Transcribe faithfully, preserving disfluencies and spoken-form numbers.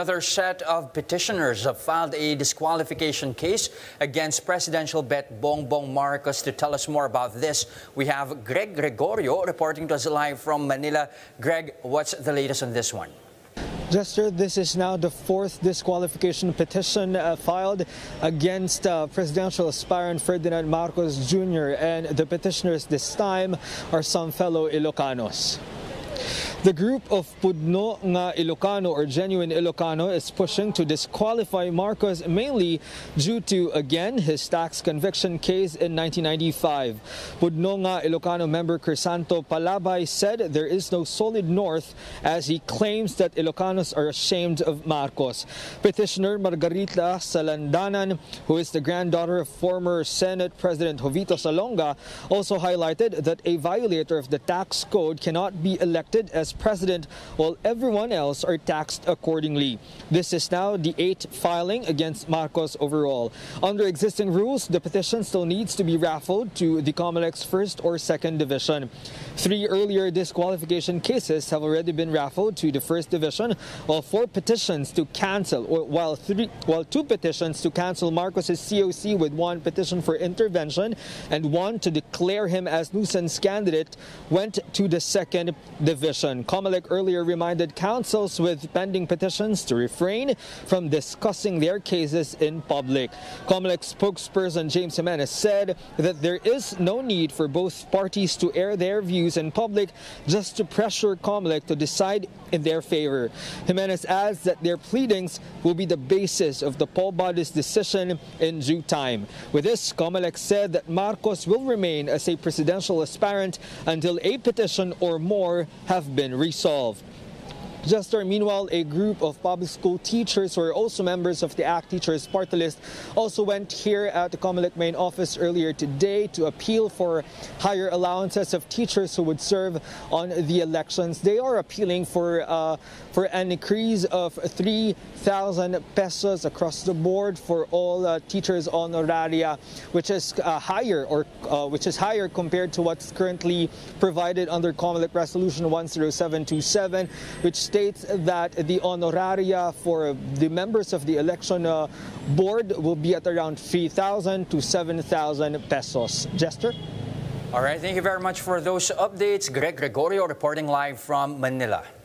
Another set of petitioners have filed a disqualification case against presidential bet Bongbong Marcos. To tell us more about this, we have Greg Gregorio reporting to us live from Manila. Greg, what's the latest on this one? Jester, this is now the fourth disqualification petition uh, filed against uh, presidential aspirant Ferdinand Marcos Junior And the petitioners this time are some fellow Ilocanos. The group of Pudno nga Ilocano or Genuine Ilocano is pushing to disqualify Marcos mainly due to, again, his tax conviction case in nineteen ninety-five. Pudno nga Ilocano member Crisanto Palabay said there is no solid north as he claims that Ilocanos are ashamed of Marcos. Petitioner Margarita Salandanan, who is the granddaughter of former Senate President Jovito Salonga, also highlighted that a violator of the tax code cannot be elected as president while everyone else are taxed accordingly. This is now the eighth filing against Marcos overall. Under existing rules, the petition still needs to be raffled to the COMELEC's first or second division. Three earlier disqualification cases have already been raffled to the first division, while four petitions to cancel, or while three, while two petitions to cancel Marcos's C O C with one petition for intervention and one to declare him as nuisance candidate went to the second division. COMELEC earlier reminded councils with pending petitions to refrain from discussing their cases in public. COMELEC spokesperson James Jimenez said that there is no need for both parties to air their views in public just to pressure COMELEC to decide in their favor. Jimenez adds that their pleadings will be the basis of the poll body's decision in due time. With this, COMELEC said that Marcos will remain as a presidential aspirant until a petition or more have been resolved. Jester, meanwhile, a group of public school teachers who are also members of the A C T Teachers Party List also went here at the COMELEC main office earlier today to appeal for higher allowances of teachers who would serve on the elections. They are appealing for uh, for an increase of three thousand pesos across the board for all uh, teachers honoraria, which is uh, higher or uh, which is higher compared to what's currently provided under COMELEC Resolution one zero seven two seven, which states that the honoraria for the members of the election uh, board will be at around three thousand to seven thousand pesos. Jester? All right, thank you very much for those updates. Greg Gregorio reporting live from Manila.